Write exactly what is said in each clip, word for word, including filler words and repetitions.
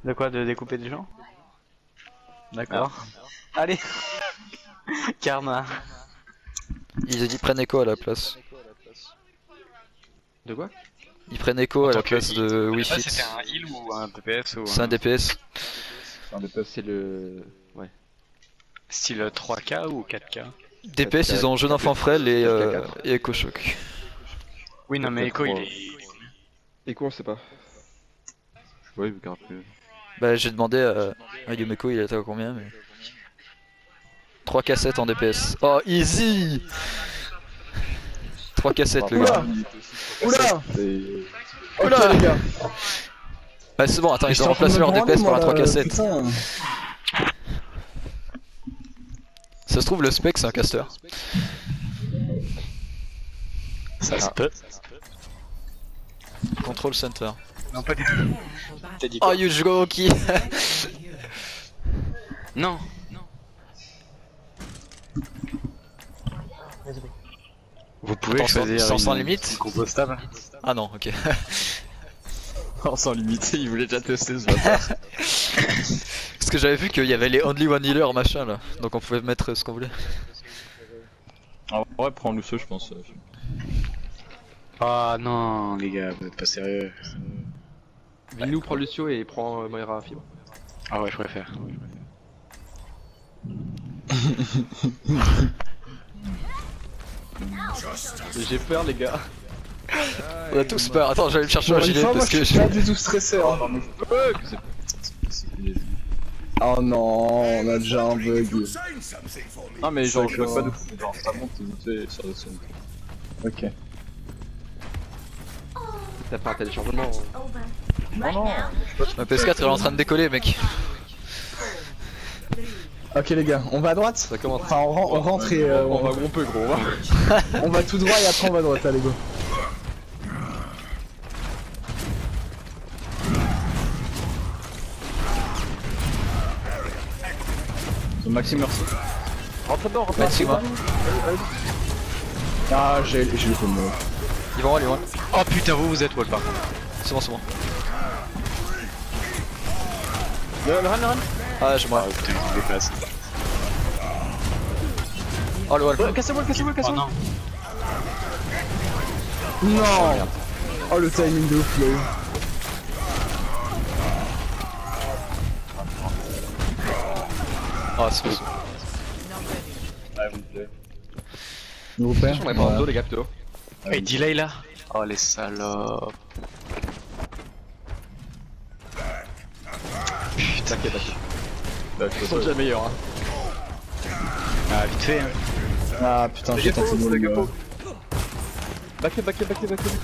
De quoi? De découper des gens? D'accord. Ah. Allez. Karma. Ils ils prennent écho à la place. De quoi? Ils prennent écho à la place de Wii Fit. C'était un heal ou un D P S ou C'est un D P S. Un D P S, c'est le... Ouais. Style trois K ou quatre K? D P S, ils ont Jeune Enfant Frêle et, euh, et Echo Shock. Oui, non, mais Echo il est. Echo, on sait pas. Ouais, vu qu'un peu. Bah, j'ai demandé à, à Yumeko, il était à combien mais... trois cassettes en D P S. Oh, easy! trois cassettes, le gars. Oula! Oula! Ok, les gars. Bah, c'est bon, attends, ils ont remplacé leur D P S par un trois cassettes. Ça se trouve, le spec, c'est un caster. Ça se peut. Control Center. Non, pas du T'as dit Oh, quoi? Yujigoki! Non. Vous pouvez Attends, choisir sans- sans une- limite une compostable. Ah non, ok. Oh, sans limite, il voulait déjà tester ce matin. Parce que j'avais vu qu'il y avait les Only One Healer machin là, donc on pouvait mettre ce qu'on voulait. En vrai, prends Lucio, je pense. Ah non, les gars, vous êtes pas sérieux. Minou prend Lucio et prend euh, Moira Fibre. Ah ouais, je préfère. J'ai peur, les gars. On a tous peur. Attends, j'allais me chercher un Pour une gilet fois, moi, parce je que suis pas du tout stressé. Hein. Oh non, on a déjà un bug. Ah, mais genre, je D'accord. vois pas de fou, genre, ça monte vite fait sur le son. Ok. T'as pas un téléchargement. Non, non. ma P S quatre elle est en train de décoller, mec. Ok, les gars, on va à droite. Ça commence. Enfin, on, ren- on rentre et euh, On on, va où on peut, gros. on va tout droit et après on va à droite. Allez, go. Maxime, merci. Rentre dedans, rentre Merci, moi. Ah, j'ai j'ai le combo. Ils vont aller loin. Oh putain, vous vous êtes wall par contre. C'est bon, c'est bon. Le run, le run. Ah, je moi. Oh putain, ils se déplacent. Oh le wall. Cassez-moi, cassez-moi, Oh cassez-moi. non. Non. Oh, le timing de ouf, là. Ah, c'est bon. Nous repère. On va prendre dos, les gars, plutôt. Oh, il delay là. Oh les salopes. Putain, T'inquiète, t'inquiète. Ils sont déjà meilleurs, hein. Ah, vite fait, hein. Ah putain, j'ai tenté de le gars. Back up, back up, back up, back up.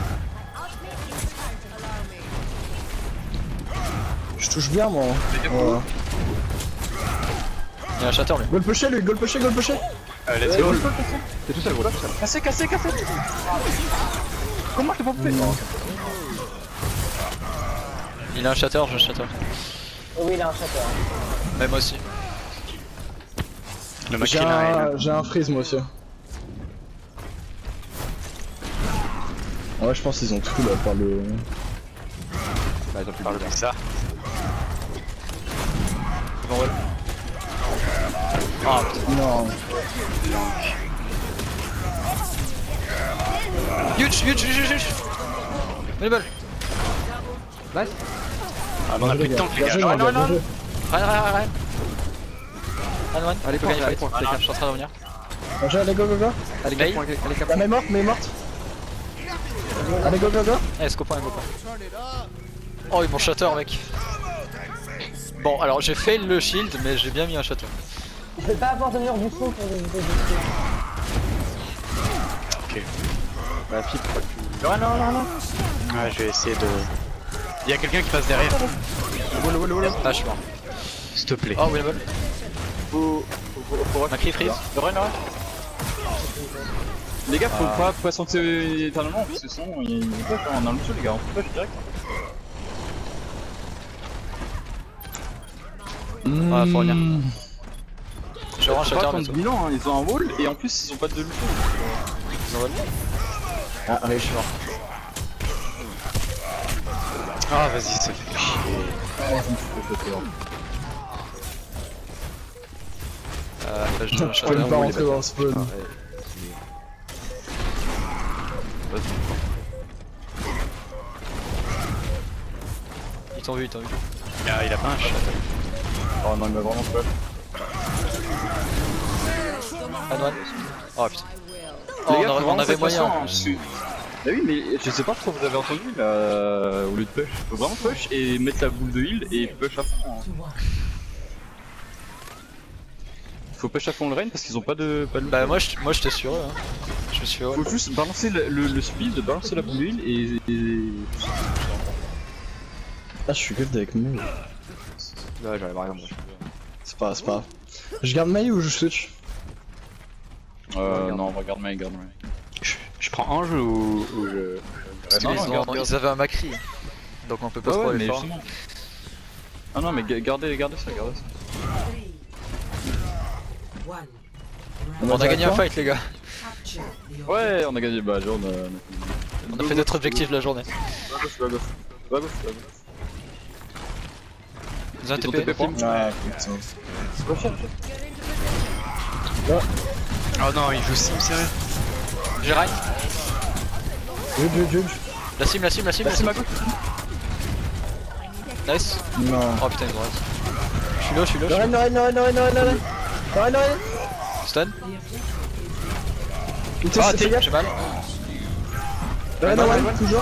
Je touche bien, moi. Voilà. Il y a un chatter lui. Goal pusher, lui, goal pusher, goal pusher. Euh, let's go. T'es tout seul, gros. Cassé, cassé, cassé. Comment je t'ai pas fait? Il a un chatter, je chatter. Oui, il a un chatter. Mais moi aussi. Le mec J'ai il a un un, j'ai un freeze, moi aussi. Ouais, je pense qu'ils ont tout là par le. Bah, ils ont plus par le bizarre. Ils vont wall. Ah putain. Non. Huge, huge, huge, huge. Mets les balles. Nice. Ah, mais on a plus de temps, les Bien gars. joué, Non, mon non, gars, bien non. joué. Rien, rien, rien, rien. Run, run. Allez, Faut point, gagner allez, fight. point, Ah, allez, non, point. je suis en train de revenir. Bien joué, allez, go, go, go. Allez, Play. quatre points, allez, quatre La points. main est morte, mais est morte. Allez, go, go, go. Eh, scope un, go pas. Oh, ils m'ont shatter, mec. Bon, alors j'ai fail le shield, mais j'ai bien mis un shatter. Je vais pas avoir de mur du fond pour les aider. Ok. Bah, Fibre, pas que tu. Non, non, non, non. Ah, je vais essayer de. Il y a quelqu'un qui passe derrière. Wall, wall, wall. Ah, je suis mort. S'il te plaît. Oh, winnable. Faut. Faut. Faut. Ma cri freeze. Le run, le run. Les gars, faut pas patienter éternellement parce que sinon, il il peut faire un Lucio, les gars, on peut pas direct. Ah, faut revenir. Je rends un Faut shatter pas prendre bientôt. bilan, hein, ils ont un wall et en plus ils ont pas de Lucio. Ils ont wall. Ah, allez, je suis mort. Ah, vas-y, ça fait. Euh, bah, je donne un Je shatter. peux pas rentrer dans le spawn. Ils t'ont vu, ils t'ont vu. Ah, il a pas un shatter. Oh non, il m'a vraiment pas. Antoine. Oh putain. Oh, Les on, gars, aurait- faut on avait vraiment moyen faire en ça, plus. hein. Bah oui, mais je sais pas trop, vous avez entendu là, euh, au lieu de push. Faut vraiment push et mettre la boule de heal et push à fond. Hein. Faut push à fond le rain parce qu'ils ont pas de. Pas de Bah, moi je moi, j'étais sur eux. Hein. Je me suis ouais. Faut juste balancer le, le, le speed, balancer la boule de heal et. et... Ah, je suis good avec Mei. Ouais, j'arrive à rien, moi. C'est pas, c'est pas grave. Je garde Mei ou je switch? Euh, non, regarde Mei, regarde Mei. Je, je prends Ange ou, ou je. Parce non, qu'ils non, ont- regarde, regarde. ils avaient un Macri. Donc on peut pas Ouais, trop ouais, aller mais fort. justement. Ah non, mais ga- gardez, gardez ça, gardez ça. On a gagné un fight, les gars. Ouais, on a gagné, bah, genre, on a. On a fait notre objectif de la journée. Va à gauche, va à gauche. Va à gauche, va à gauche. Ils ont un Ils ont T P. T P. Ouais, putain. Oh non, il joue sim, sérieux. J'ai rail. Juge, juge, juge. La sim, la sim, la sim, la C'est sim. ma gauche. Nice. Non. Oh putain, ils ont rail. Je suis low, je suis low, je Non, suis non, non, non, non, non, non, non. Non, non, non. low. Stun. Putain, Ah, c'est t'es, gaffe. j'ai mal. Ouais, non, ouais, toujours.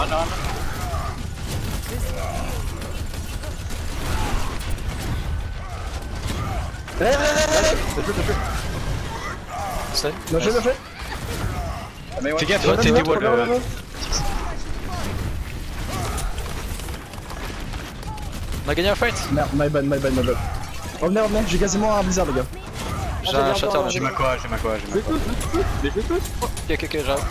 Ouais, ouais, ouais, ouais. Stun. Non, j'ai bien fait. Fais gaffe, Ouais, t'es ouais, des ouais, walls. ouais, euh, ouais. On a gagné un fight. Merde, my bad, my bad, my bad. Revenez, revenez, j'ai quasiment un blizzard, les gars. J'ai un shatter là. J'ai ma quoi, j'ai ma quoi, j'ai ma quoi. Ok, ok, ok, j'arrive.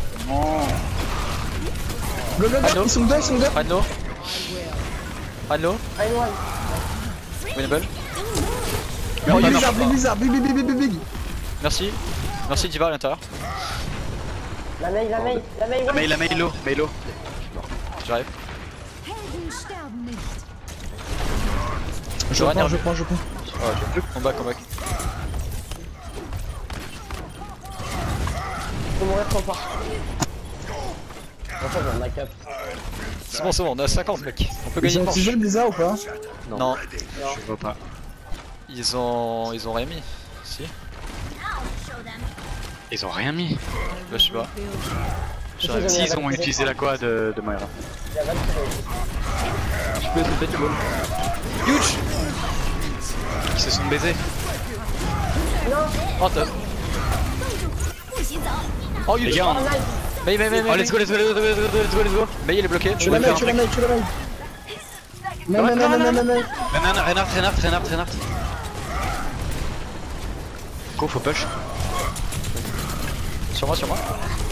Go, go, go, Allô ils sont deux, ils sont deux. Anno. Anno. Aïe, ouais. Winnable. Oh, blizzard, big blizzard, big, big, big, big, big, big. Merci. Merci Diva à l'intérieur. La mail, la mail, la mail, La ouais. mail, la mail low, mail low. J'arrive. Je J'aurais prends, nerf. je prends, je prends. Oh, ok. On back, on back. Faut mourir trop fort. En fait, on a cap. C'est bon, c'est bon, on est à cinquante mec. On peut Ils gagner ont une utilisé manche. le blizzard ou pas? Non, Je vois pas. ils ont. Ils ont rien mis. Si. Ils ont rien mis. Bah, je sais pas. J'arrive. Si, ils ont utilisé la quoi de, de Moira. Il y a vingt kilos. Je peux te péter le ball. Huge. Ils se sont baisés. Oh top. Oh Les huge. gars, Oh, on... nice. Mais mais mais Oh, mais. let's go, let's go, let's go, let's go, let's go, let's go. Mais il est bloqué. Tu la mets, tu la mets, tu la mets. Non, non, non, non, non, non, non. Reinhardt, Reinhardt, Reinhardt, Reinhardt, Reinhardt. Go, faut push. Sur moi, sur moi.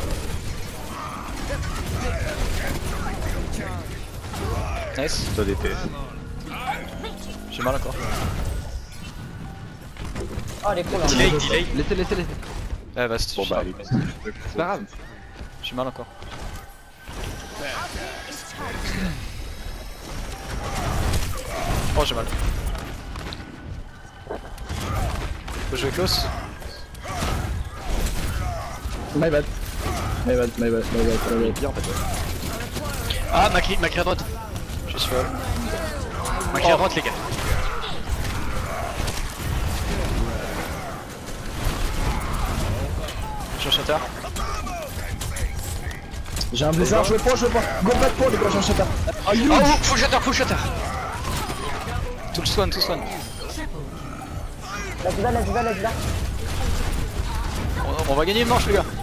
Nice. Toi des T S. J'ai mal encore. Oh, les cons là. Delay, delay. Laissez, laissez, laissez. Eh bah c'est Bon bah, allez. C'est pas grave. J'ai mal encore. Oh j'ai mal. Faut jouer close. My bad. My bad, my bad, my bad, my bad. Bien en fait. Ah, Macri, Macri à droite. Je suis folle. Macri à droite, les gars. Je suis un shatter. J'ai un blizzard, je le prends, je le prends. Go back pour les gars, j'ai un shatter. Oh, huge. Oh, full shatter, full shatter. Tout le swan, tout le swan. La diva, la diva, la diva. On, on va gagner une manche les gars.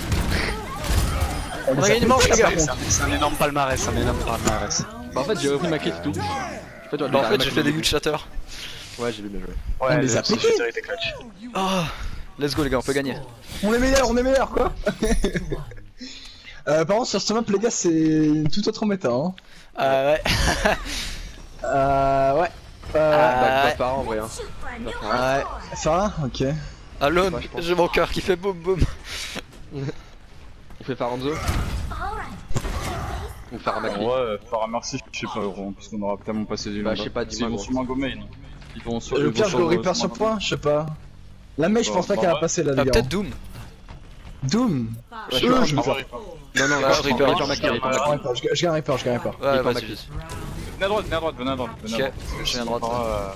On a gagné une manche les gars. C'est un, c'est un énorme palmarès, c'est un énorme palmarès. Bah en fait j'ai repris ma clé, c'est tout. En fait, Bah, en fait j'ai fait des huge shatter. Ouais, j'ai vu bien joué. Ouais, les le a full pétés. shatter était clutch. Oh, let's go les gars, on peut gagner. On est meilleur, on est meilleur, quoi. euh, par contre, sur ce map, les gars, c'est une toute autre méta, hein. Euh ouais. Euh, ouais. Euh, Ah, Bah, ouais. passe par en vrai. Hein. ouais. Farah, ok. Alone, Ouais, je pense. j'ai mon cœur qui fait boum boum. On fait Faranzo. Ou faire un Macri. Ouais, faire un merci, je sais pas, gros, parce qu'on aura tellement passé du Bah, long. je sais pas, dis-moi, Ils vont gros. sûrement gommer. Ils ils vont sur Le ils pire, vont je le sur- Reaper sur point, je sais pas. La mec, je pense pas Bah, qu'elle va ouais. passer là, Ah, les gars. peut-être Doom. Doom. Ouais, Euh, je je vais vais faire. Non, non, Ouais, bah, je Reaper. prends Reaper Macri, Reaper Je Macri. gagne pas, je je gagne pas, je gagne pas. Ouais, Reaper vas-y, Macri. vas-y. Venez à droite, venez à droite, venez à droite. venez à Ok, droite. je viens à droite. Euh,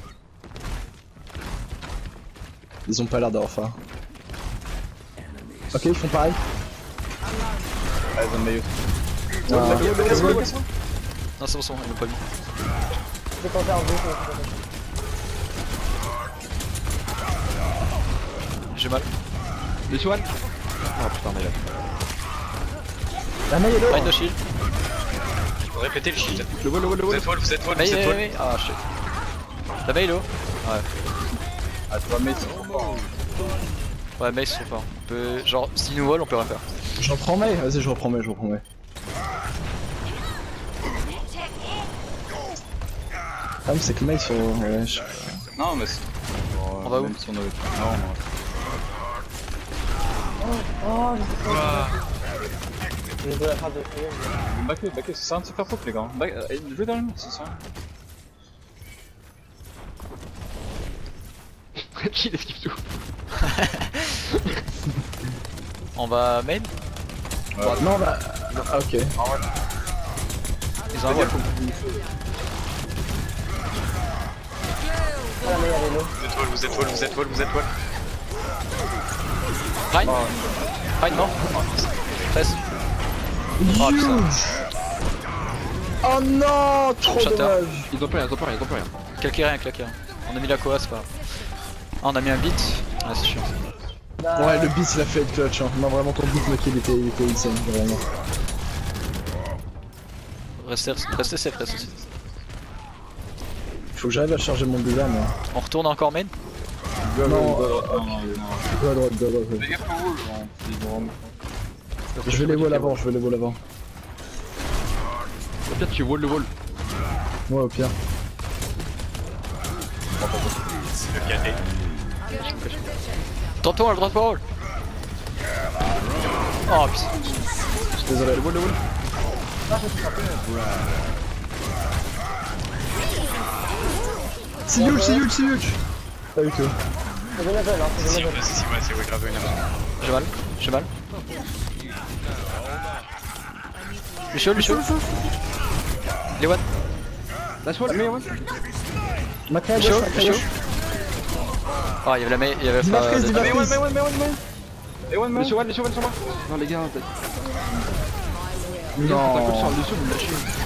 Ils ont pas l'air d'avoir faim. Ok, ils font pareil. Allez, donne maillot. Ah, let's go. Non, c'est bon, c'est bon, ils l'ont pas mis. J'ai mal. Les Swan. Oh putain, mais là. La maille est Find là. the shield. Répétez le shield. Le wall, le wall, le Vous wall. êtes wall, vous êtes wall, vous Mail, êtes mail, wall. mail. Ah, shit. La mail, oh. Ah, tu vas mettre sur fort. Ouais, mail, c'est trop fort. On peut. Genre, s'ils nous volent, on peut rien faire. Je reprends maille, vas-y, je reprends maille, je reprends maille. Le problème, c'est que maille sont. Ouais, je- Non, mais c'est. On va où? Même si on avait. Non, non. Backé, backé, c'est ça de se faire pop, les gars. Back- euh, Jouez dans le mur, c'est ça. Qui esquive tout. On va main. Non, bah. Ah, ok. Ils ont un vol. Vous êtes wall, vous êtes wall, vous êtes wall, vous êtes wall. Ryan Ryan, non Presse. Oh putain. Oh non, trop Shatter. dommage. Ils ont plus rien, ils ont plus rien, ils ont plus rien. Claquez rien, claquez rien. On a mis la coa, c'est pas grave. Ah, on a mis un beat. Ah, c'est chiant. Ouais, le beat il a fait être clutch. Hein. Non, vraiment, ton beat, mec, il était, il était insane, vraiment. Restez, restez safe, restez safe. Faut que j'arrive à charger mon bulla, moi. On retourne encore main. Go, Non. go, go, go, non, non. Go à droite, go à droite. Fais gaffe au wall, hein. Ils vont vraiment- Je vais les wall avant, je vais les wall avant. Au pire, tu wall le wall. Ouais, au pire. Le cadet. Tantôt à droite parole. Oh putain. Je suis désolé. Le wall, le wall. C'est huge, c'est huge, c'est huge. Pas du tout. Si, ouais, c'est si, ouais, c'est ouais, grave une. J'ai mal, j'ai mal. Lucio, Lucio. Les one. Last wall, mais ouais. Macron à Lucio, gauche, Macron à Lucio. gauche. Ah, il y avait la main, il y avait Dis-moi pas. freeze, dis-moi Mais ouais, freeze. mais ouais, mais ouais, mais ouais. Et ouais, mais Les Swan, les Swan sur moi. Non, les gars, peut-être. Non. T'as coup sur le dessous, vous me lâchez.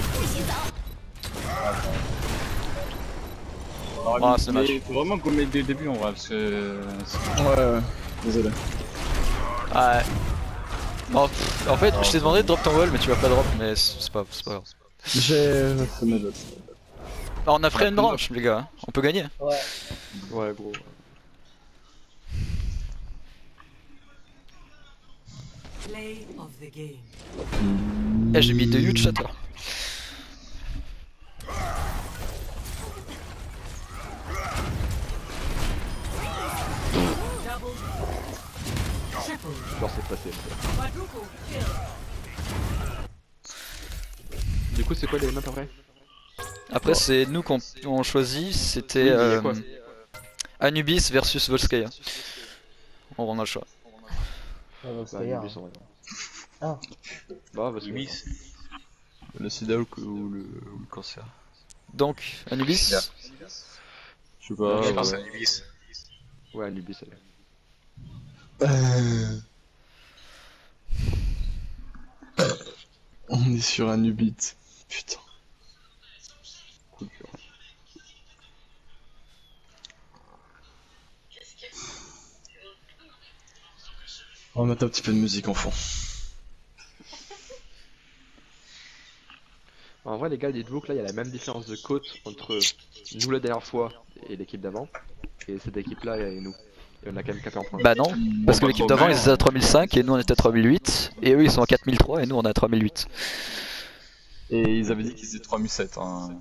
Ah, c'est dommage. Faut vraiment gommer dès le début en vrai, parce que. c'est- Ouais, ouais. Désolé. Ouais. En, en fait, je t'ai demandé de drop ton wall, mais tu vas pas drop, mais c'est c'est pas, c'est pas grave. J'ai. C'est mes autres. Ah, on a pris une branche, les gars. On peut gagner. Ouais, gros. Play of the game. Eh, j'ai mis deux huge shatter. Genre, c'est passé. Du coup, c'est quoi les maps après? Après, c'est nous qu'on on choisit. C'était Oui, il y a euh, quoi Anubis versus Volskaya. On a le choix. Bah, Anubis, en vrai. Ah. Bah, parce que. Anubis. Le sida ou le, ou le, ou le cancer. Donc, Anubis. Je sais pas. Je ouais. pense à Anubis. Ouais, Anubis, elle est. Euh... On est sur un Ubit. Putain. Coup de cœur. On va mettre un petit peu de musique en fond. En vrai, les gars, dites-vous que là, il y a la même différence de cote entre nous la dernière fois et l'équipe d'avant, et cette équipe-là et nous. Et on a quand même capé en point. Bah non, parce que pas l'équipe trop d'avant mal. ils étaient à trois mille cinq et nous on était à trois mille huit. Et eux ils sont à quatre mille trois et nous on est à trois mille huit. Et ils avaient dit qu'ils étaient trois mille sept. Hein.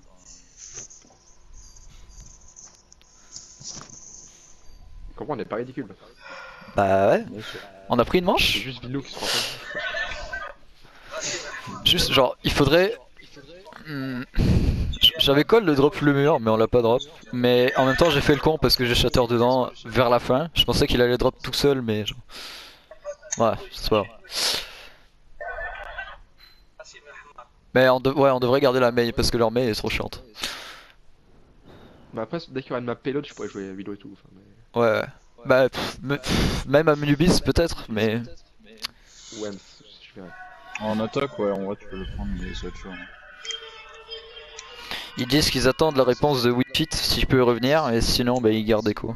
Comment on est pas ridicule? Bah ouais. On a pris une C'est manche. juste Vilou qui se prend pas. Je juste genre, il faudrait... Hmm, J'avais call le drop le mur, mais on l'a pas drop. Mais en même temps, j'ai fait le con parce que j'ai shatter dedans vers la fin. Je pensais qu'il allait drop tout seul, mais... genre- Ouais, c'est pas grave. Mais on, de... ouais, on devrait garder la Mei parce que leur Mei est trop chiante. Bah après, dès qu'il y aura une map payload, je pourrais jouer à Widow et tout. Enfin, mais... Ouais, ouais. Bah, pff, me- pff, même à Nubis peut-être, mais... Ouais, mais je verrai. En attaque, ouais, en vrai, tu peux le prendre, mais ça va être chaud. hein. Ils disent qu'ils attendent la réponse de Wifit s'il peut revenir, et sinon, bah, ils gardent Echo.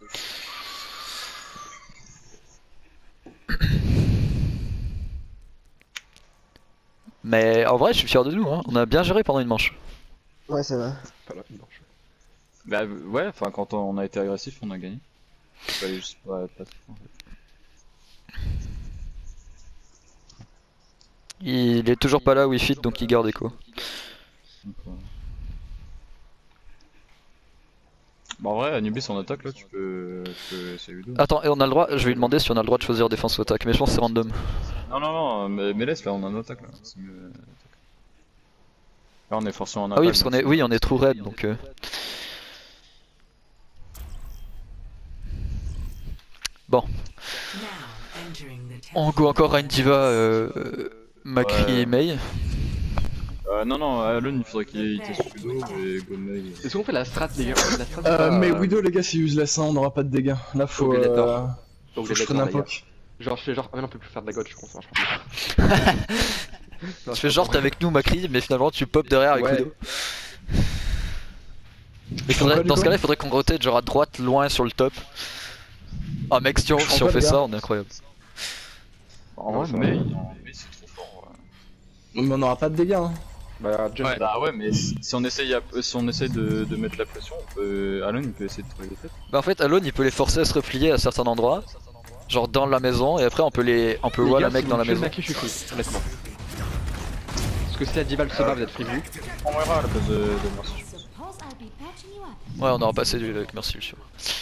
Mais en vrai, je suis fier de nous, hein. On a bien géré pendant une manche. Ouais, c'est vrai. Pas là, une manche. Bah ouais, enfin quand on a été agressif, on a gagné. Fallait juste pas, pas trop, en fait. Il est toujours pas là, Wifit, donc il garde Echo. Donc, ouais. Bah en vrai, Anubis en attaque là, tu peux, tu peux essayer Udo. Attends, et on a le droit, je vais lui demander si on a le droit de choisir défense ou attaque, mais je pense que c'est random. Non, non, non, mais, mais laisse là, on a une attaque là. C'est mieux, attaque. Là, on est forcément en attaque. Ah oui, parce qu'on donc est, oui, on est true red, donc... Euh... Bon. On go encore à une diva, euh, euh, Macri Ouais. et Mei. Euh, non, non, Alone il faudrait qu'il teste Udo et Gomei. Est-ce qu'on fait la strat, les gars? La strat, Euh, c'est pas, mais euh, Widow, les gars, c'est useless, hein, on aura pas de dégâts. Là, faut. Ok, Euh... d'accord. Faut donc que je les prenne un les gars. poke. Genre, je fais genre, ah mais non, on peut plus faire de la god, je comprends, ça marche pas. Tu fais genre t'es avec nous Macri, mais finalement tu pop derrière avec Ouais. Udo. Il faudrait, quoi, du dans ce coup cas-là, il faudrait qu'on rotate genre à droite, loin sur le top. Ah mec, si on, Je prends si on quoi, fait les ça, gars on est incroyable. En Non, vrai, ça mais, va. mais c'est trop fort. Ouais. Mais on aura pas de dégâts, hein. Bah, just Ouais. Bah ouais, mais si si on essaye, à- si on essaye de, de mettre la pression, on peut... Alone il peut essayer de trouver les têtes. Bah en fait, Alone il peut les forcer à se replier à certains endroits, genre dans la maison, et après on peut les, on peut Les voir gars, la mec si dans vous la tuez le maison. Macri, je suis free, honnêtement. Parce que si la diva se bat, vous êtes free vue. On verra à la place de, de Mercy. Suppose I'll be patching you up. Ouais, on aura passé du avec merci monsieur.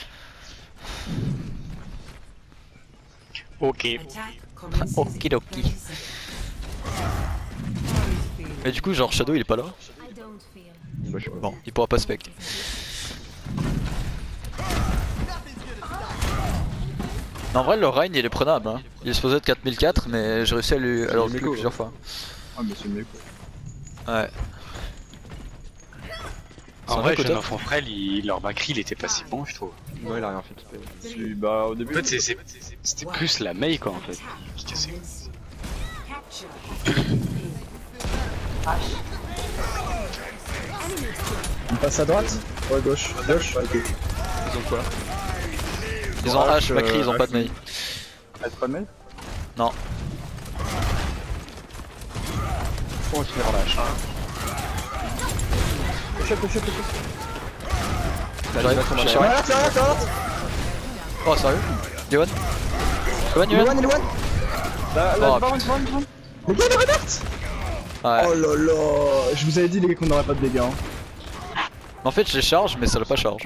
Ok. Okidoki. Mais du coup, genre Shadow il est pas là. I don't feel. Bah, je sais pas. Bon, il pourra pas spec. Non, en vrai, le Reign il est prenable. Hein. Il est supposé être quatre mille quatre, mais j'ai réussi à lui à le reculer plusieurs fois. Ah, mais c'est mieux quoi. Ouais. En C'est vrai, vrai que Jeune top. Enfant Frêle, il- leur Macri, il était pas si bon, je trouve. Non, il a rien fait. c'était- Si, bah au début. En fait, c'est- c'est- c'était plus la Mei, quoi, en fait. Qui cassait. On passe à droite? Ouais, gauche. Gauche? Ok. Ils ont quoi? Ils ont H, H, Macri, ils ont euh, pas de mail. Ah, c'est pas de mail? Non. On va finir en lâche. J'arrive à tomber. chercher. Ouais, là, là, là, là. Oh, sérieux Yohan Yohan, Il est one, Yohan il est one. Là, Oh, là, putain. devant, devant, devant. Les gars, il est renard. Ouais. Oh là là. Je vous avais dit, les gars, qu'on n'aurait pas de dégâts. Hein. En fait, je les charge, mais ça l'a pas charge.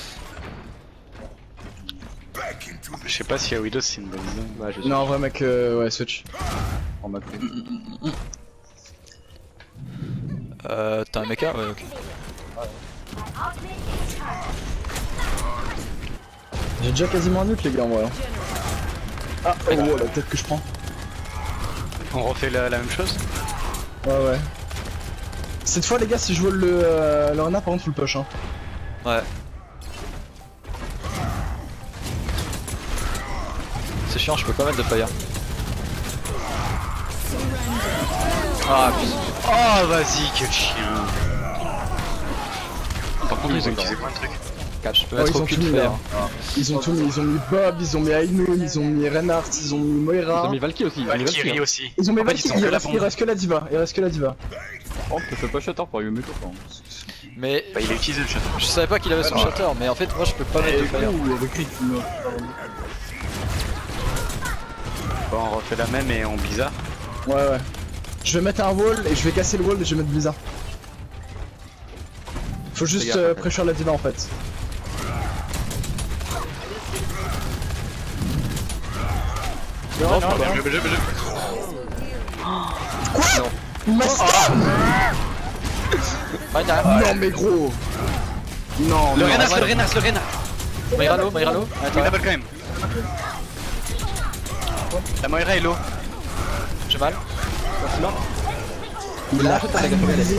Je sais pas si à Widow c'est une bonne idée. Ouais, je sais. Non, en vrai, mec, euh, ouais, switch. On m'a pris. Euh, t'as un mecha? Ouais, ok. J'ai déjà quasiment un ult, les gars, en vrai. Ah, oh, oh, la tête que je prends. On refait la, la même chose? Ouais, ouais. Cette fois, les gars, si je vole le, euh, le renard, par contre, full push. Hein. Ouais. C'est chiant, je peux pas mettre de fire. Ah putain. Oh, vas-y, quel chien! Par contre, ils ont utilisé quoi le truc? Je peux Oh, mettre ils ont aucune tout mis, fire. là. Ils ont tout mis, ils ont mis Bob, ils ont mis Ainoun, ils ont mis Reinhardt, ils ont mis Ils Moira. ont mis Valky aussi. Ils ont mis Valky, Valkyrie hein. aussi. Ils ont mis En fait, Valky, ils ont il que la reste, il bombe. reste que la diva, il reste que la diva. Oh, je fais pas shatter pour Yumiko quoi. Mais Bah, il a utilisé le château. je savais pas qu'il avait son shatter, mais en fait, moi je peux pas mettre de fire. avec lui, tu me. Bon, on refait la même et on blizzard. Ouais, ouais. Je vais mettre un wall et je vais casser le wall et je vais mettre Blizzard. Faut juste gaffe, euh, après. pressure la diva en fait. Non, je peux pas. Bien joué, bien joué, bien joué. Il m'a stun. Ouais, derrière. Non mais gros. Non, Le non. Renas, le Renas, le Renas. Moira low, Moira low. Il double quand même. La Moira est low. J'ai mal. Il a annulé.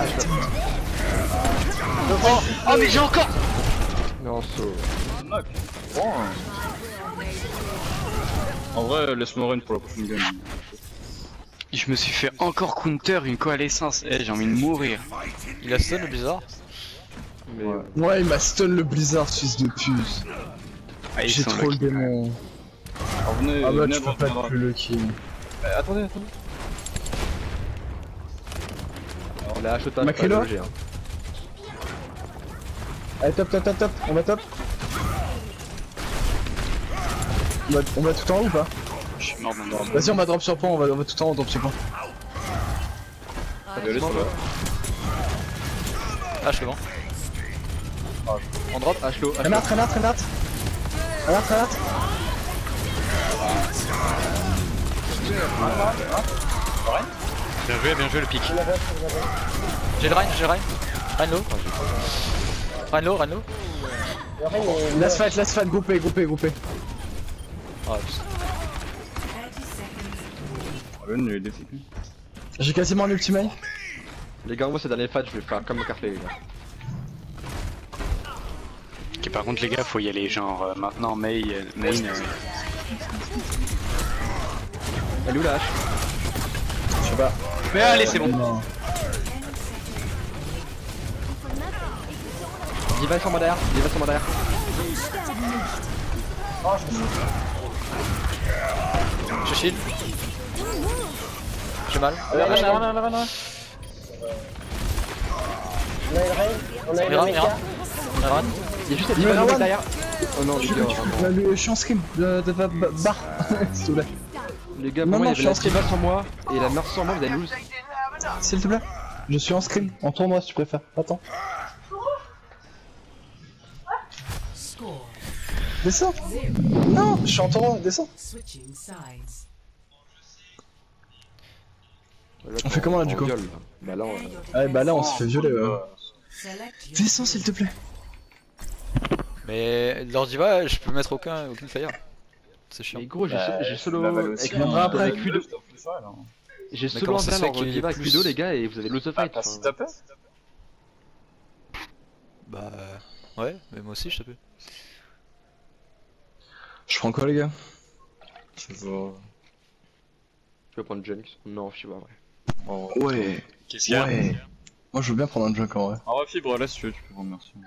Oh mais j'ai encore. Non, so. Bon. En vrai, laisse-moi run pour la prochaine game. Je me suis fait encore counter une coalescence. Eh, j'ai envie de mourir. Il a stun le blizzard. Mais Ouais. euh, Ouais, il m'a stun le blizzard, fils de pute. Ah, ils J'ai sont trop le lucky. démon. Alors venez, Ah bah venez tu peux à pas droite, être plus lucky. Euh, attendez, attendez. on a acheté un Macrelo G. Hein. Allez top top top top, on va top. On va, on va tout en haut ou pas? Je suis mort maintenant. Vas-y on va drop sur point, on va, on va tout en haut, on drop sur point. Allez, allez, ça va. Ah, je fais bon. On drop. Ashlo, Ashlo. Renate, Renate, Renate. Renate, Renate. Bien joué, bien joué le pic. J'ai le Rein, j'ai le Rein. Rein low. Rein low, Rein low. Last fight, last fight, groupé, groupé, groupé. Ah, putain. Run, il est défini. J'ai quasiment un ultimate. Les gars, moi, ces derniers fights, je vais faire comme Carfley, les gars. Ok, par contre les gars, faut y aller genre euh, maintenant May, euh, main. Euh... Elle est où la hache? Je sais pas. Mais allez, c'est bon. Non. Diva sur moi derrière, Diva sur moi derrière. Je shield. J'ai mal. Mira, Mira. Mira. Il y a juste la Il y a Diva Rawan. qui derrière. Oh non, les gars, Bah, le- je suis en scrim de, de, de, de- bar, s'il te plaît. les gars, Non, pour moi, non, il y je avait suis la en Diva sur moi et la Nurse sur moi, vous allez lose. S'il te plaît. Je suis en scrim, en tournoi si tu préfères. Attends. Descends. Non, je suis en tournoi, descends. Switching sides. On fait comment, là, du coup? Viol, là. Bah là, on... Ah bah là on se fait violer. Ouais. Select your Descends s'il te plaît. Mais leur diva, je peux mettre aucun, aucune fire. C'est chiant. Mais gros, j'ai Bah, so- j'ai solo la balle avec aussi, viendra après. avec Q deux. J'ai Mais solo comment en ça se blanc fait en qu'il Diva est avec plus- Q deux, les gars, et vous avez lose the Ah, fight. t'as enfin. si tapé? Bah ouais, mais moi aussi je tape. Je prends quoi les gars? Je vois. Je vais prendre Junks. Non, je sais pas vrai. Oh, Ouais. qu'est-ce qu'il y a? Ouais. Moi je veux bien prendre un junk en vrai. En vrai, fibre, là si tu veux, tu peux prendre, merci.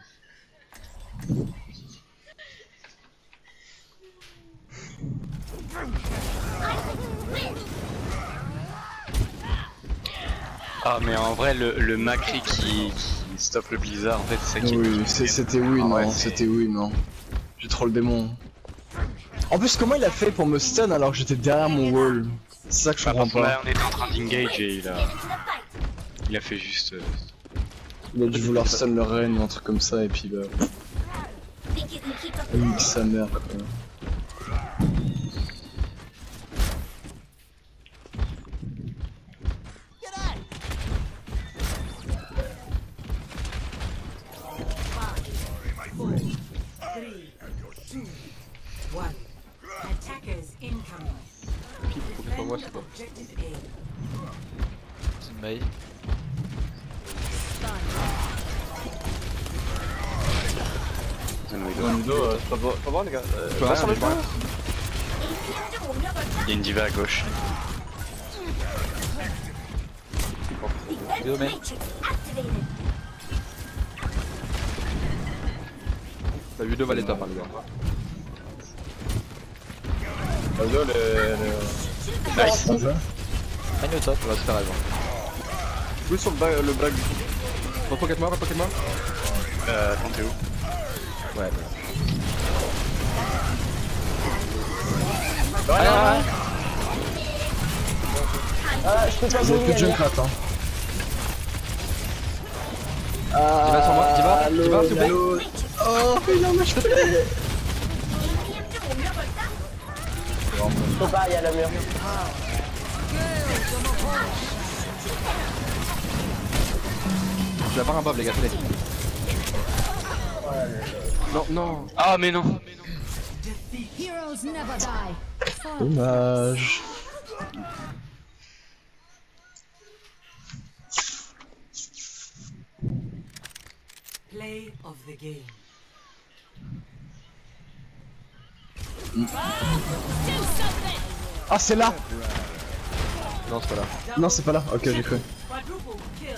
Ah mais en vrai le, le Macri qui, qui stoppe le blizzard en fait c'est ça qui est Oui, c'est- c'était oui, Ah non, ouais, c'est- c'était oui, non. J'ai trop le démon. En plus, comment il a fait pour me stun alors que j'étais derrière mon wall? C'est ça que je Bah, comprends parce qu'on pas. a- on était en train d'engage et il a... Il a fait juste... euh, Il a dû vouloir stun le reine ou un truc comme ça et puis bah. Il nique sa mère quoi. three, two, one. Attackers incoming. Faut que ce soit moi, c'est pas. Objective A. C'est une maille. Dans le dos, euh, faut voir- faut voir les gars. Euh, peux va rien, sur le je dos. peux rien. Il y a une diva à gauche. Deux mains. T'as vu deux valets top, hein, les gars. Dans le dos, les- les- Nice. Rein au top. On va se faire raison. Jouez sur le bag, le bag. Va pocket moi, va pocket moi. Euh, attends, t'es où? Ouais, Ouais, ouais, ouais. J'ai plus de junk là, attends. Diva sur moi, Diva, Diva, s'il vous plaît. Oh, mais non, mais je peux pas. Je vais avoir un bob les gars, allez. Non, non. Ah mais non. Heroes never die. Dommage. Play of the game. Ah, c'est là. Non, c'est pas là. Non, c'est pas là. Ok, j'ai cru. Quadruple kill.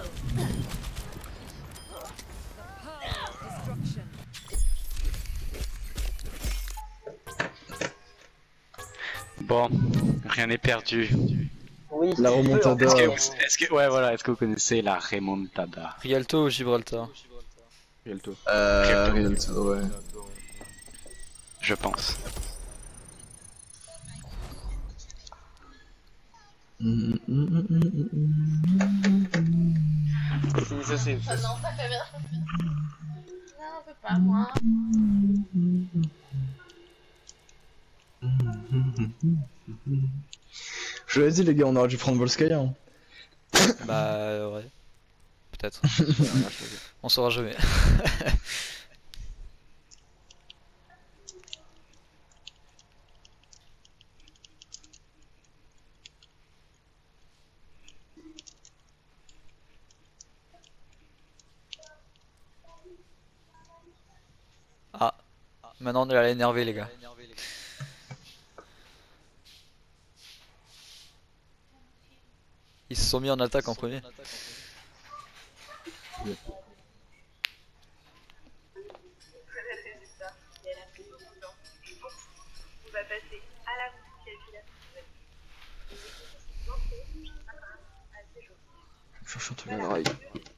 Bon, rien n'est perdu. Oui, La remontada. Est-ce que, est-ce que, ouais voilà, est-ce que vous connaissez la remontada? Rialto ou Gibraltar? Rialto. Euh, Rialto, ouais. Je pense. Si, ça c'est. Ah non, pas caméra. Non, on peut pas, moi. Je l'ai dit, les gars, on aurait dû prendre Volskaya. Hein. Bah euh, ouais. Peut-être. On saura jamais. Ah, maintenant on est à l'énerver les gars. Ils se sont mis en attaque en premier. Je suis en train Viendra, il-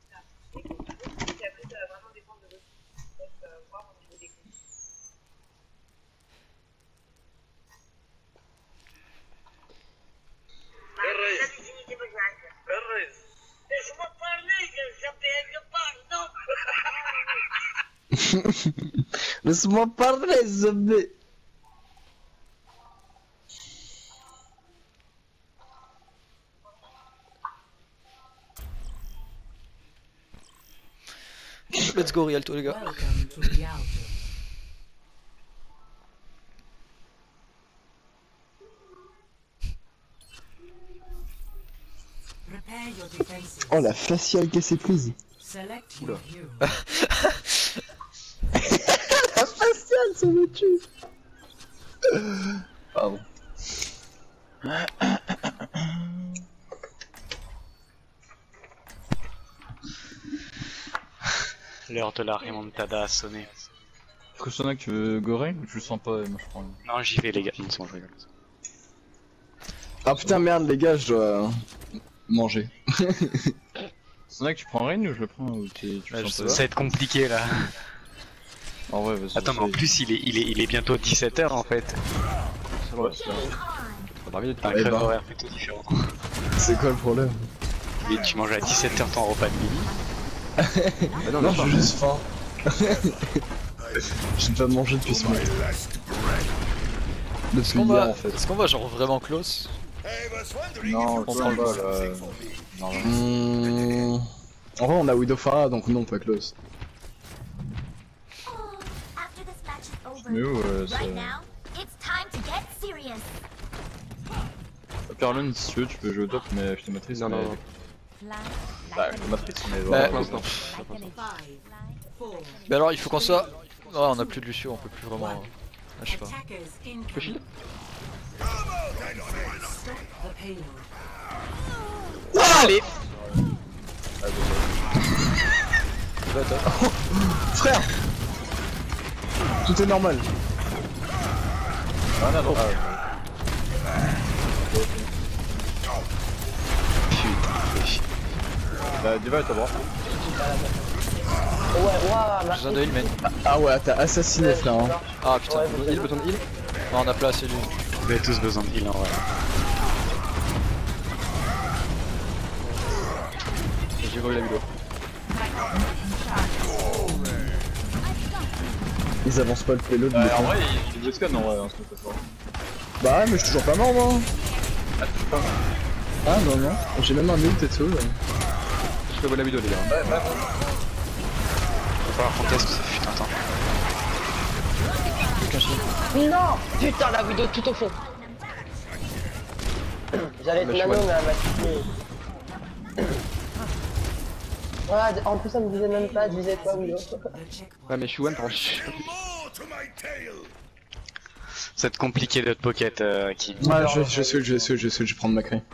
Laisse-moi parler, zombie. Let's go Rialto les gars. Welcome to Rialto. Prepare your defenses. Oh, la faciale qui s'est prise. Select your hero. La faciale, ça me tue. Pardon. L'heure de la remontada a sonné. Est-ce que Sona, tu veux Goreng ou tu le sens pas? Moi je prends. Non, j'y vais les gars, ils sont je rigole. Ah putain, merde, les gars, je dois manger. Sona, tu prends Rain ou je le prends ou tu tu Ouais, le je sens sais, pas? ça va être compliqué là. En vrai, vas-y. Attends, mais en plus il est, il est, il est bientôt dix-sept heures en fait. Ouais, c'est vrai. vingt minutes. T'as un Eh créneau ben. horaire plutôt différent. C'est quoi le problème? Et tu manges à dix-sept heures ton repas de midi. Bah non, Non, non, j'ai juste faim. J'ai pas mangé depuis ce matin. Depuis Est-ce qu'on hier, va, en fait. est-ce qu'on va genre vraiment close? Non, On on prend le prend là. Non, Mmh... En vrai, on a Widow Farah, donc non, pas close. After this match is over, mais où euh, ça... right now, it's time to get serious. Perlon, si tu veux, tu peux jouer au top, mais je te matrice. non, mais... non. Fly Bah, like je te an matrice, mais Bah, voilà. Pour l'instant. like an eagle. Five, four. Mais alors il faut qu'on soit... Oh on a plus de Lucio, on peut plus vraiment... Ah, je sais pas. Attackers Tu peux incoming. shield? Stop the payload. Allez. Frère! Tout est normal. Ah, non, non, ah, Bah, Diva est à bord. J'ai besoin de heal mais... Ah ouais, t'as assassiné, frère. Hein. Ah putain, Besoin de heal, besoin de heal. non, on a pas assez lui. Vous avez tous besoin de heal en vrai. J'ai volé la vidéo. Ils avancent pas le payload. Bah, mais en bon. vrai, il il le scan en vrai, hein, ce que ça fait. Bah ouais, mais je suis toujours pas mort, moi. Ah, tu peux pas. Ah non non, j'ai même un ult et tout. Je revois la vidéo les gars. Faut pas qu'on teste ce fut un temps. Non, putain, la vidéo tout au fond. J'allais être Mais je nano, vois. mais elle m'a tué. Voilà, en plus, ça me disait même pas, elle disait quoi, Willow? The checkpoint. Ouais mais je suis one par contre. C'est compliqué d'être pocket euh, qui. Ouais, je, je suis, je suis, je suis, je vais prendre Macri.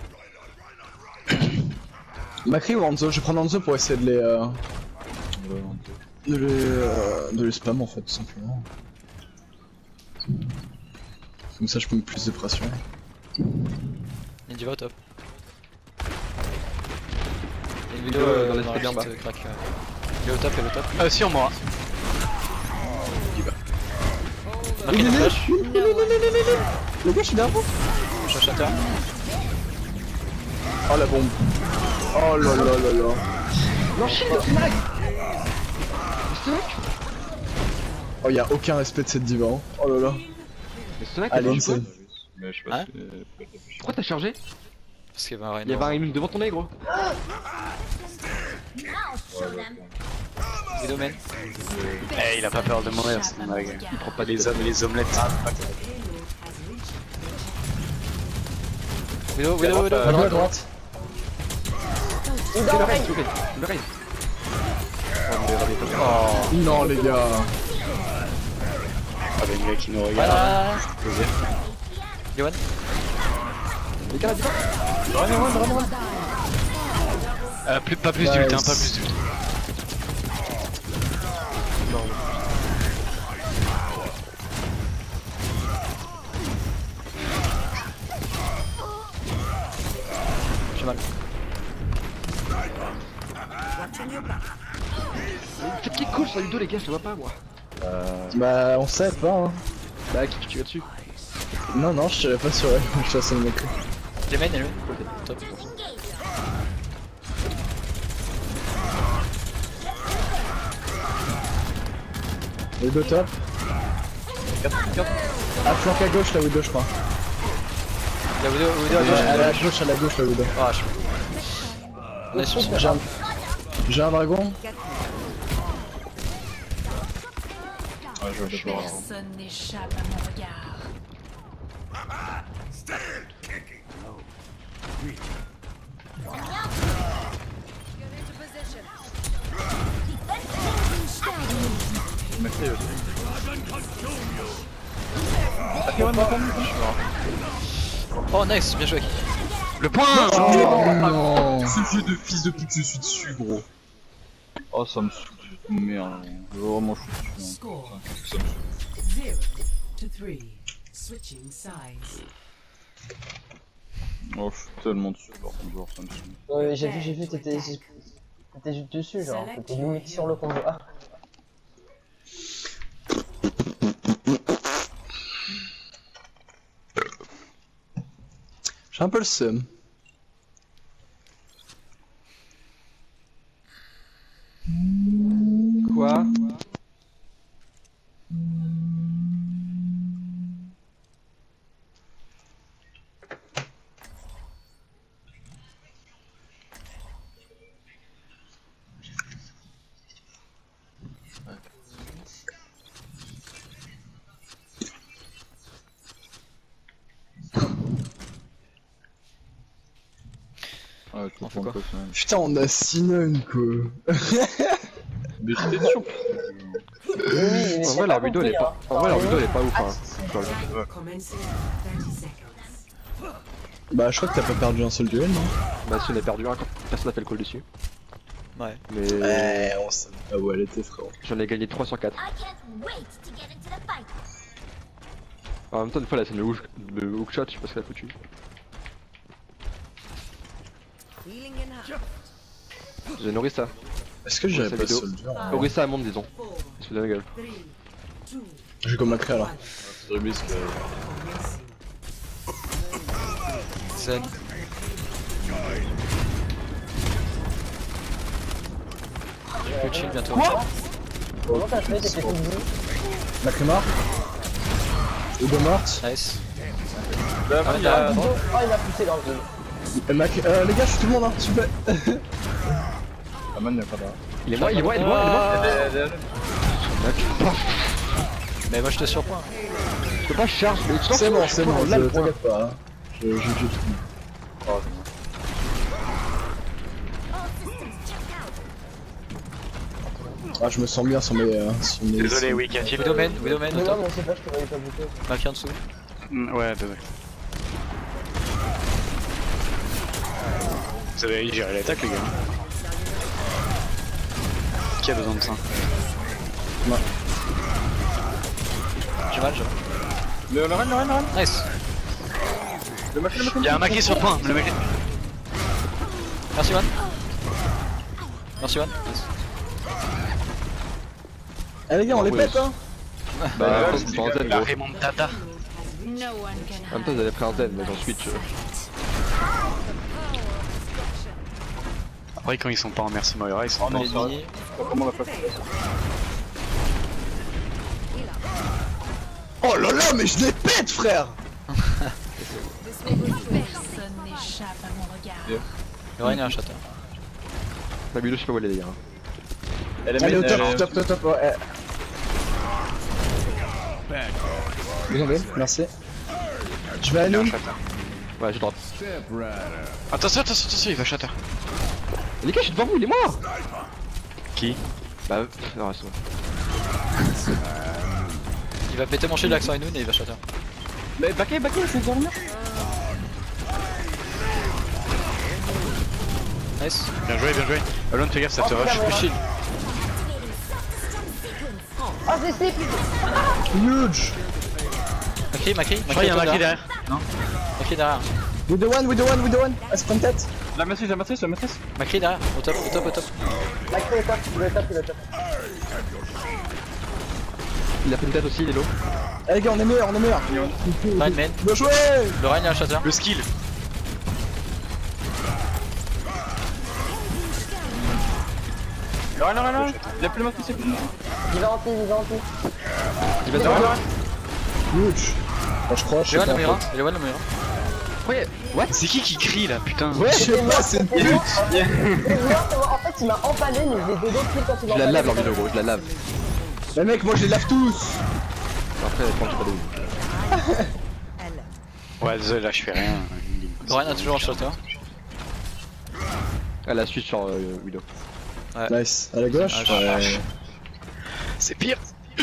Macri ou Hanzo, je vais prendre Hanzo pour essayer de les. Euh, de les. Euh, de les spam en fait, tout simplement. Comme ça, je peux mettre plus de pression. Il dit va au top. Il y a une vidéo Euh, euh, dans dans l'escalier la en bas. petite, euh, crack. euh. Il est au top, il est au top. Euh, sur moi. Marqué une flash, Le gars, je suis derrière vous. je suis un shatter. Oh la bombe. Oh là là là là. Non shield, Snack. Oh, y'a aucun respect de cette diva. Hein. Oh là là. Mais Snack, Allez, t'as une fait quoi? seule. Mais je sais pas Hein si. Pourquoi t'as chargé? Parce qu'il y avait un Il y avait un Rhino. aiming devant ton nez gros. Vidéo main. Eh, il a pas peur de mourir, c'est ma gueule. Il prend pas Les des hommes et les omelettes. Vidéo, vidéo, vidéo. À droite. Il Le dort, raid, Ray. le raid, le raid. Oh, mais regardez, pas bien. Non, les gars. Ah, ben, le gars qui nous regarde. Voilà. Yoann. Les gars, dis pas. Euh, plus, pas plus Nice. d'ult, hein, pas plus d'ult. J'ai mal. Faites qui cool sur Ludo les gars, je te vois pas moi. Bah, on sait pas. Hein. Bah qui tu tires dessus? Non, non, je tirais pas sur elle. Je chasse le mec. Il est main, il est main. Top. Widow top. À flanc à gauche la Widow, je crois. La vidéo, vidéo à Ouais, gauche. elle est à gauche, elle est à gauche la Widow. Ah, je On est sur son J'ai un... J'ai un dragon. Ouais, je vais pas. Personne n'échappe à mon regard. Oh, nice, bien joué. Le point. Oh non. Ce jeu de fils de pute, je suis dessus, gros. Oh, ça me saoule. Merde. Je veux vraiment foutre dessus. Score hein. Ça me saoule. zero to three. Switching sides. Oh, je suis tellement dessus, par contre, genre, ça me saoule. Ouais, j'ai vu, j'ai vu, t'étais. T'étais juste dessus, genre. T'étais limite sur le combo. Ah. J'ai un peu le seum. Quoi? Ouais, tout On fait le quoi temps, quand même. Putain, on a six none quoi. Mais j'étais sûr. Oui, mais En j'ai vrai la pas vidéo elle est compris, pas. hein. En vrai la vidéo elle est pas ouf Ah, hein. si, si. Sur le- Commencing thirty seconds. Bah, je crois que t'as pas perdu un seul duel, non? Bah si on a perdu un quand personne n'a fait le call dessus. Ouais. Mais Ouais, on sait. Ah ouais, elle était frérot. j'en ai gagné trois sur quatre. En même temps une fois la scène de hook, de hookshot, je sais pas ce qu'elle a foutu. J'ai Norissa. Est-ce que j'irais Sa pas vidéo. soldier? Norissa à monde disons. Four, Je suis de la gueule. three, two, J'ai comme Macri alors. C'est risque. commencing. Zen. Je peux chill bientôt. Comment t'as fait? T'étais tout dit. Macri mort. Widow morte. Nice. Là, Ah, il y t'as- a. Oh, il m'a poussé dans le dos. Euh, Mac... euh, les gars, je suis tout le monde, hein, s'il vous plaît. Ah man, il est pas là. Il est moi, il est moi, il est moi, il est moi. Mais moi je te surprends. Je peux pas charge, mais tu C'est bon, c'est bon, là je le point. t'inquiète pas. Hein. Je, je, je... Oh, Ah, je me sens bien sur mes... Euh, sur mes... Désolé, oui, Cathy. Widowman, Widowman, Mais au non, top. mais je sais pas, je te voyais pas bouger. Marqué en dessous. Mm, Ouais, désolé. Vous avez géré l'attaque, les gars. Qui a besoin de ça? J'ai mal, j'ai mal. Le le rein, le rein, le rein. Nice. Le machin, le machin. Il y a un macri sur le point, le macri. Merci One. Merci One. Nice. Eh les gars, on les pète, hein. Bah, Ouais, après, c'est c'est pas en zen, La gros. remontada. En même temps, vous avez pris un zen, mais j'en switch. Après, quand ils sont pas en Merci Moira, ils sont Oh non, pas c'est vrai. Comment on l'a pas fait? Oh là là, mais je les pète, frère. Personne n'échappe à mon regard. Le Ryan a un château. Ma bulle, je sais pas où elle est, les gars. Elle est Allez, au main, top, elle est- top, top, top, ouais. Bien joué, merci. Je vais à Il a un nous. shatter. Ouais, je drop. Attention, attention, attention, il va shatter. Les gars, je suis devant vous, il est mort. Qui? Bah, pff, non, c'est bon. Il va péter mon shield avec son Inoun et il va shatter. Mais backé, backé, c'est dormir. Nice. Bien joué, bien joué. Alone, fais gaffe, ça te Oh, rush. putain, Plus shield. Oh, c'est slip. Huge. Macri, Macri, Je crois qu'il y a un Macri macri derrière. Macri derrière. With the one, with the one, with the one. Ah, c'est pas une tête. La matrice, la matrice, la matrice. Macri derrière. Au top, au top, au top. Macri est top, il est top, il est top. Il a fait une tête aussi, Lelo. Eh les gars, on est meilleurs, on est meilleurs. Ryan main. Bien joué. Le Ryan a un shatter. Le skill. Le rein, le rein, le rein. Il a plus la matrice, il a plus la matrice. Il va anti, il va anti. Il va Le rein, le devant. rein. Huge. Bah, je crois, je Il sais est one pas. le Moira. Il est one le Moira. Ouais, what? C'est qui qui crie là, putain? Ouais, je sais pas, c'est une pute. En fait, il m'a empalé, mais j'ai deux autres kills quand il m'a Je la empalé. lave, leur vidéo, gros, je la lave. Les mecs, moi je les lave tous. Après, je pense pas de où. Ouais, désolé, là je fais rien. Le Ryan a toujours un shatter. Elle a switch sur euh, Widow. Nice. À la gauche. Ah, Ouais. C'est pire.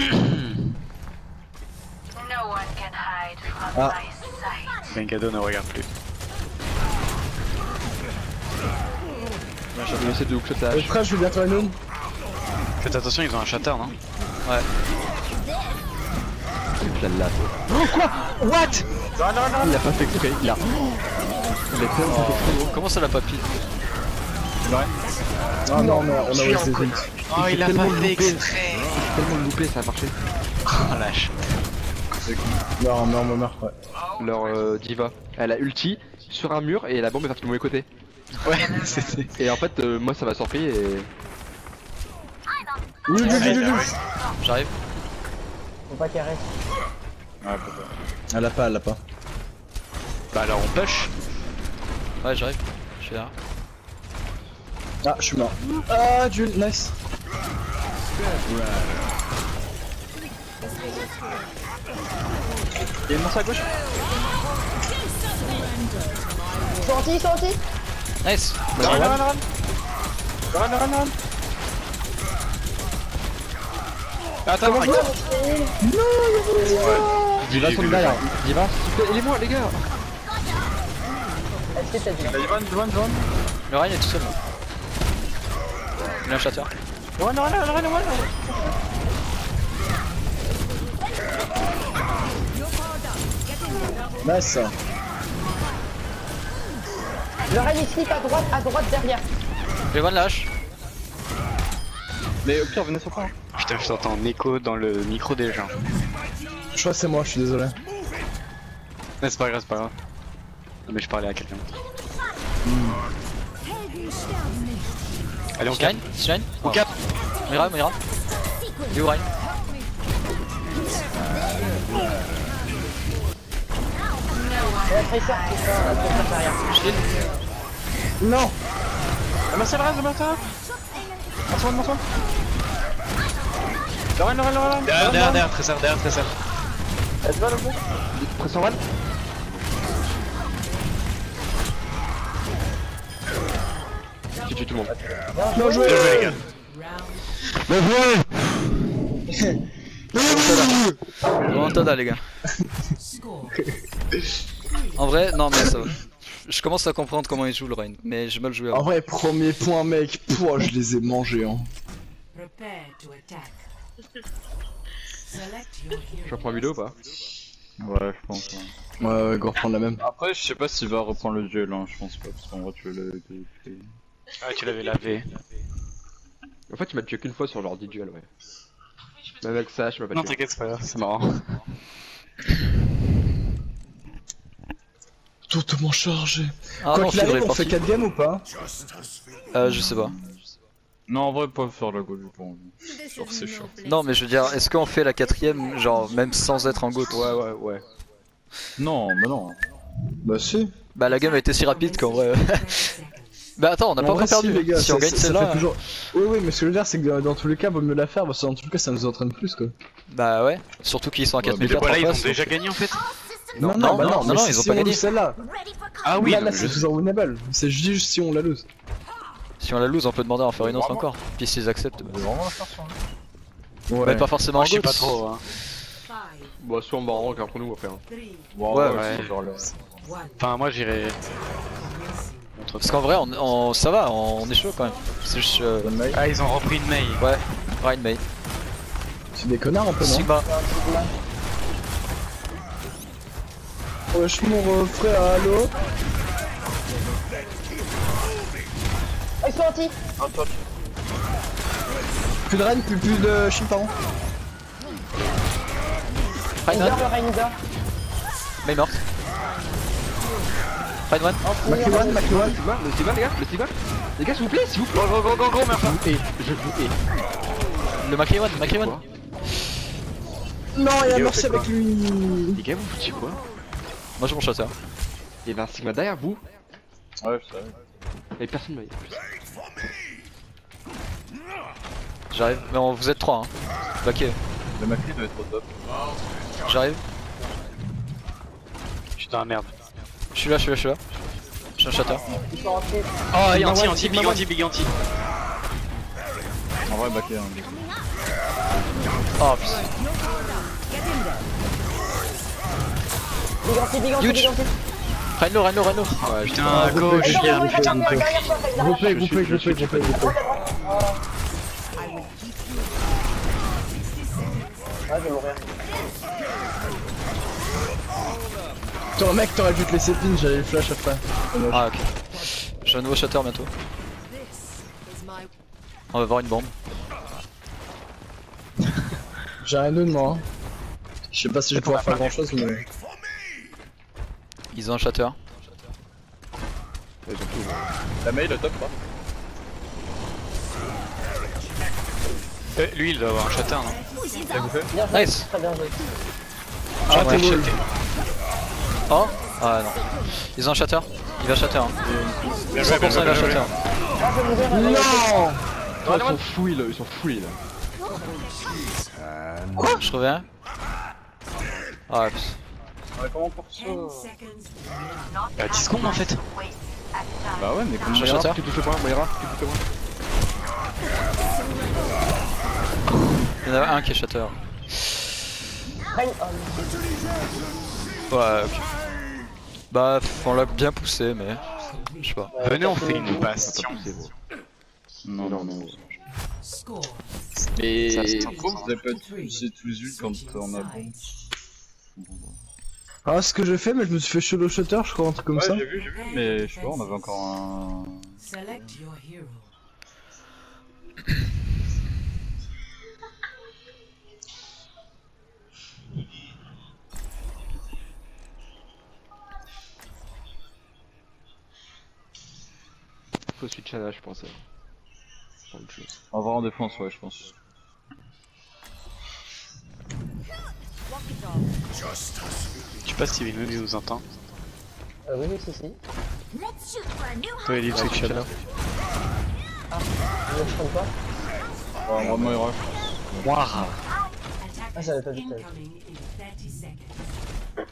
Ah. Benkado ne regarde plus. Je vais essayer de hookshot la Et hache. frère, je vais bientôt à nous. Faites attention, ils ont un shatter, non? Ouais. Je la lave. Oh quoi? What? Il a pas fait exprès, il a. Il a tellement fait exprès. Comment ça l'a pas pile? Ah non, mais on a resté une. Oh, il a tellement pas fait loupé. exprès. Tellement loupé, ça a marché. Oh lâche. Non, non, on meurt, ouais. Leur euh, diva, elle a ulti sur un mur et la bombe est partie du mauvais côté. Ouais, c'était. Et en fait, euh, moi ça m'a surpris et. Huge, huge, huge, huge. J'arrive. Faut pas carrer. Ouais, peut-être. Elle l'a pas, elle l'a pas. Bah alors on push. Ouais, j'arrive. Je suis là. Ah, je suis mort. Ah, Jules, nice. Il y a une lance à gauche. Ils sont anti, ils sont anti. Nice. Le rein, le rein, le rein. Le rein, le rein, le rein. Attends, Comment attends. Diva sur le derrière. Diva, s'il te plaît, aidez-moi les gars. Est-ce que t'as dit? Jovan, Jovan, Jovan. Le Ryan est tout seul. là. Il a un shatter. Le rein, le rein, le rein, le rein, le rein. Nice. Le rail est slip à droite, à droite derrière. J'ai one la hache. Mais au pire, venez sur point. Putain, je t'entends en écho dans le micro des gens. Je crois que c'est moi, je suis désolé. Mais c'est pas grave, c'est pas grave. Mais je parlais à quelqu'un. Allez, on cap. Slime Slime On cap. Mira, Mira. Il est où Ryan? la Tracer, c'est ça, la Tracer derrière. Non. Ah, Marcel, reste, Marcel. Marcel, Marcel. Lorraine, Lorraine, Lorraine. Derrière, derrière, derrière, Trésor, derrière, Trésor. Elle va le coup. Pression Val. J'ai tué tout le monde. Bien joué. Bien joué, les gars. Remontada les gars. Score. En vrai, non mais ça va. Je commence à comprendre comment il joue le Reign, mais j'ai mal joué En avant. vrai, premier point, mec. Pouah, je les ai mangés, hein. Prepare to attack. Select your Je hero. reprends vidéo ou pas? Ouais, je pense. Ouais. Ouais, ouais, go reprendre la même. Après, je sais pas s'il va reprendre le duel, hein, je pense pas, parce qu'en vrai, tu l'as fait. Ah, tu l'avais lavé. En fait, tu m'as tué qu'une fois sur l'ordi duel, ouais. Même avec ça, je m'as pas Non, tué. t'inquiète, c'est pas grave, c'est marrant. Totalement chargé. Ah Quoi non, qu'il c'est arrive, vrai, on fait parti. quatre games ou pas? Euh, je sais pas. Non, en vrai, pas faire la go, j'ai pas envie. Genre, c'est chaud. Non mais je veux dire, est-ce qu'on fait la quatrième, genre même sans être en GOAT? Ouais, ouais, ouais. Non, mais non. Bah si. Bah la game a été si rapide qu'en vrai... Bah attends, on n'a En pas vrai, encore perdu. si, les gars, si on ça- gagne ça- ça celle-là... fait toujours... Oui, oui, mais ce que je veux dire, c'est que dans tous les cas, vaut mieux la faire, parce que dans tous les cas, ça nous entraîne plus, quoi. Bah ouais, surtout qu'ils sont à Ouais, quatre mais mille Mais quatre voilà, en ils ont face. déjà donc- gagné en fait. Non, non, non, bah non, non, non, mais non, si- ils ont si pas on gagné. lose celle-là. Ah oui, là, non, là, mais c'est je- toujours winnable. C'est juste si on la lose. Si on la lose, on peut demander à en faire une autre encore. Puis s'ils acceptent... bah. Ouais. Mais pas forcément en Moi, je sais GOAT. pas trop. Hein. Five, Bah, soit on va en rank entre nous après. Hein. three, Ouais, Ouais, ouais, ouais. c'est genre le. one. Enfin, moi, j'irai. Contre Parce qu'en vrai, on, on- ça va, on est chaud quand même. C'est juste... Euh... Ah, ils ont repris une mail. Ouais, Ryan May. C'est des connards un peu, non? Sigma. Wesh, mon frère, allo. Ah, ils sont anti. Plus de reine, plus, plus de shield, pardon. Ryan Leader, one. le Rain leader. May morte. Ryan one. McEwan, McEwan. Stigma, le Stigma, les gars, le Stigma. Les gars, s'il vous plaît, s'il vous plaît. Go, go, go, go, go, mais enfin. Je vous hais, je vous hais. Le Macri one, Macri one. Quoi? Non, il a Léo, morcé fait quoi avec lui. Les gars, vous foutez quoi? Moi j'ai mon chasseur. Il y avait un Stigma derrière vous. Ouais, je savais. Et personne ne m'a dit. J'arrive. Mais on, vous êtes trois hein. Baquet. Le Macri doit être au top. J'arrive. Je suis dans la merde. Je suis là, je suis là, je suis là. Je suis un chatter. Ils sont anti. Oh, et Sigma anti, one, anti, Sigma big one. anti, big anti. En vrai, backé, hein. Oh putain. Big anti, big anti, Huge. big anti. Rhino, Rhino, Rhino. Ouais, putain, à gauche. Attends, il y a un attends, attends, putain de derrière toi, derrière toi. Groupé, groupé, groupé, groupé, groupé. Ah, je vais mourir. Toi, mec, t'aurais dû te laisser pin, j'allais le flash après. Ah ok. J'ai un nouveau chatter bientôt. On va voir une bombe. J'ai rien de moi. Hein. Je sais pas si je vais pouvoir faire grand chose, mais. Ils ont un chatter. La mail, le top, pas. Euh, lui, il doit avoir un chatter, non? Bien joué. Nice. Très bien joué. Ah, Chatter, ouais. chatter. Oh. Ah non. Ils ont un chatter. Il va chatter. Hein. Bien joué, cent bien pour cent joué, il va bien joué. chatter. Ah, je vais mourir. euh, Non. Oh, ils sont fouilles là, ils sont fouilles là. Je reviens. Ah putain. Ouais, comment pour ça? Ten seconds. Bah, dix secondes en fait. Bah ouais, mais comment J'ai un Moira, chatter. tu touches le point, Moira, tu touches le point. Il y en a un qui est chatter. Rain, oh, Ouais ok. Bah on l'a bien poussé mais... Je sais pas. Venez, on fait une On va bastion. pas pousser, gros. Non, non, non. Score. Et Ça se tient. pourquoi vous avez pas poussé tous les ults quand on a bon? Ah, ce que j'ai fait, mais je me suis fait solo shutter, je crois, un truc comme Ouais, ça. j'ai vu, j'ai vu, mais je sais pas, on avait encore un. Select your hero. Faut switch à je pense. Pas autre chose. On va en défense, ouais, je pense. Je sais pas si Villeneuve nous entend. Euh, oui, oui, si, si. Toi, il dit que Shadow. Ah, je prends pas. Ouais, on va mourir. Moira. Ah, j'avais pas vu ça. Incoming in thirty seconds.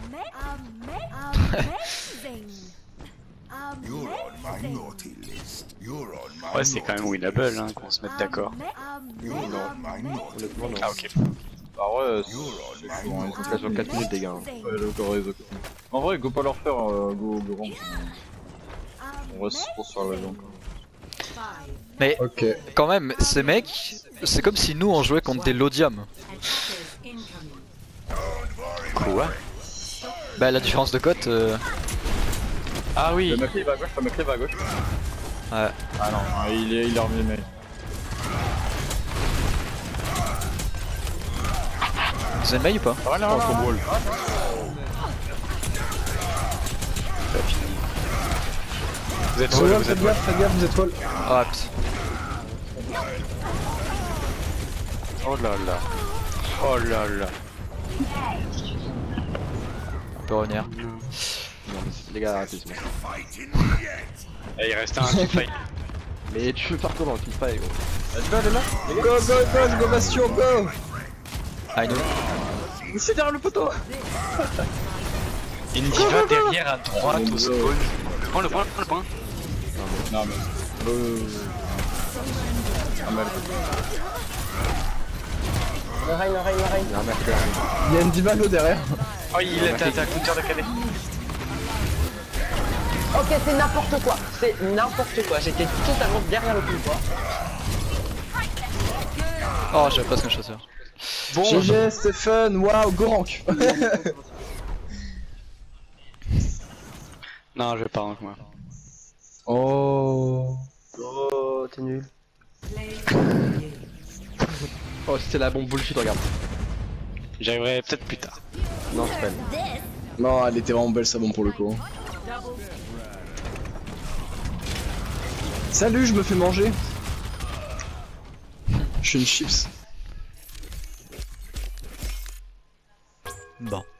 Ouais, c'est quand même winnable, hein, qu'on se mette d'accord. Non, honnêtement non. Ah, ok. Ah ouais, c'est Bon, ils sont quasiment quatre minutes les gars. hein. ouais, le corps est ok. En vrai, go pas leur faire, euh, go, go rank. On reste pour se faire la viande. Mais Ok. quand même, ces mecs, c'est comme si nous on jouait contre des Lodium. Attackers incoming. Quoi? Bah la différence de cote, euh... Ah oui. Le mec il va à gauche, le mec il va à gauche. ouais. Ah non, ah, il est, il est remis, mec. Vous avez mail ou pas? Ah non, non, non. Vous êtes Faites wall, gaffe, vous faites êtes wall. gaffe, faites gaffe, vous êtes wall. Ah putain. Oh là là. Oh là là. On peut revenir. Non mais les gars arrêtez c'est bon. Et il reste un teamfight. Mais tu veux faire quoi dans le teamfight gros? Let's go, les là. Go, go, go, go, Bastion, go. I know. C'est derrière le poteau. Une diva derrière à droite au spawn. Prends le point, prends le point. Non mais. Euh... Ah mal. Le Rein, le Rein, le Rein. Il y a un mec derrière. Il y a une Divalo derrière. Oh, il est à counter de cadet. Ok, c'est n'importe quoi. C'est n'importe quoi. J'étais totalement derrière le couloir. Oh j'avais presque un chasseur. Bon. G G, Stephen, waouh, go rank. Non, je vais pas rank moi. Oh. Oh, t'es nul. Play of the game. Oh c'était la bombe bullshit regarde. J'arriverai peut-être plus tard. Non c'est pas elle. Non, elle était vraiment belle sa bombe pour le coup. Salut, je me fais manger. Je suis une chips. Bon.